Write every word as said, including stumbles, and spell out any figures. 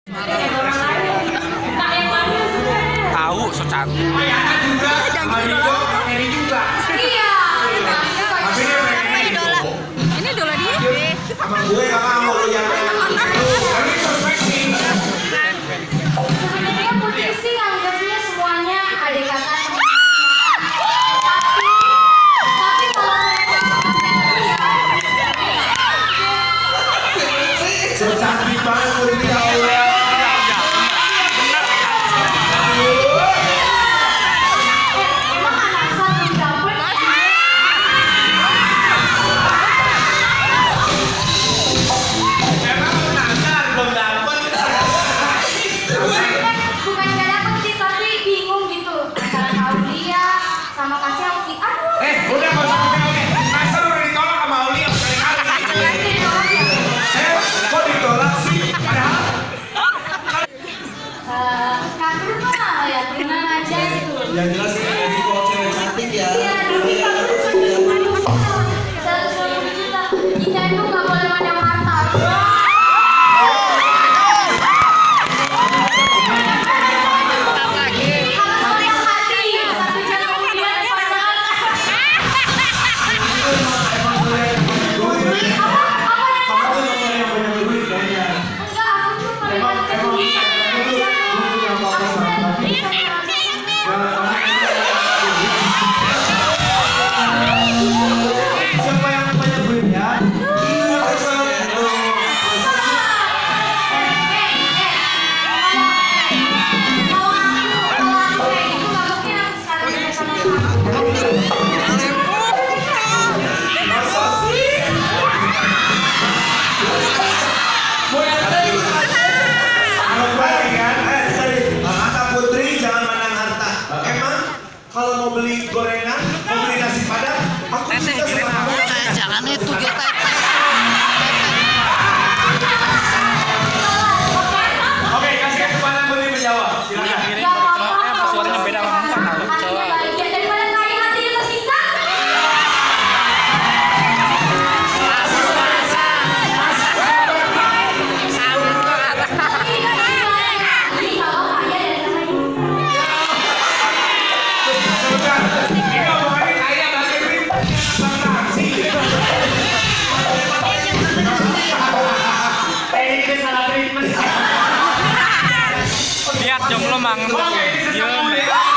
Tahu so cantik. Iya. Ini idola dia. Sama gue gak mau lu yang Sebenarnya Putri sih anggapnya semuanya adik kakak. Tapi tapi kalau so cantik banget Putri ya Allah. emang anak satu dapet. Bukan gak dapet sih, tapi bingung gitu antara Aulia sama Kasih Aulia. Aduh, Eh, udah gak usah oke-oke. Masa udah ditolak sama Aulia berkali-kali. Kasih ditolak ya. Eh, kok ditolak sih? Padahal Eh, Kak Truna ya, Truna aja gitu. yang jelas si kok cewek cantik ya. Iya, dulu Kak Truna seratus dua puluh juta. Kita itu nggak boleh mandang harta. Harus melihat hati. Satu jam kemudian pandang harta. Apa? Apa yang Kamu tuh yang yang punya duit kayaknya. enggak? Aku tuh melihat hati. Siapa yang punya duitnya? Iya, betul. Masa sih? Mau yang tadi? Kalau balik kan, eh tadi kata Putri jangan mandang harta. Emang kalau mau beli gorengan, mau beli nasi padang, aku suka sama kamu. Jangan itu kita. Oke, kasih kesempatan Putri menjawab. Silakan. Suaranya beda sama Musa tahu. Coba. Daripada kaya hati yang tersisa. Ini omongannya kaya tapi ini transaksi. Eh, ini salah treatment. Lihat jomblo mang. Oke, ini Dia sesama